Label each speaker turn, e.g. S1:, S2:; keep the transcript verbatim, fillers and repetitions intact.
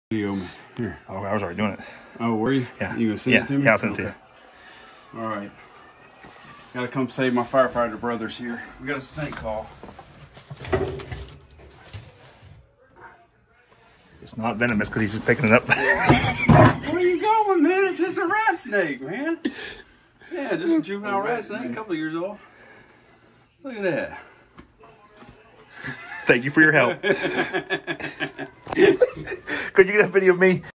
S1: Video me. Here.
S2: Oh, I was already doing it.
S1: Oh, were you?
S2: Yeah.
S1: You gonna send
S2: yeah.
S1: it to me?
S2: Yeah, I'll send
S1: okay.
S2: it to you.
S1: All right. Gotta come save my firefighter brothers here. We got a snake call.
S2: It's not venomous because he's just picking it up.
S1: Where you going, man? It's just a rat snake, man. Yeah, just a juvenile rat snake, a couple of years old. Look at that.
S2: Thank you for your help. Could you get a video of me?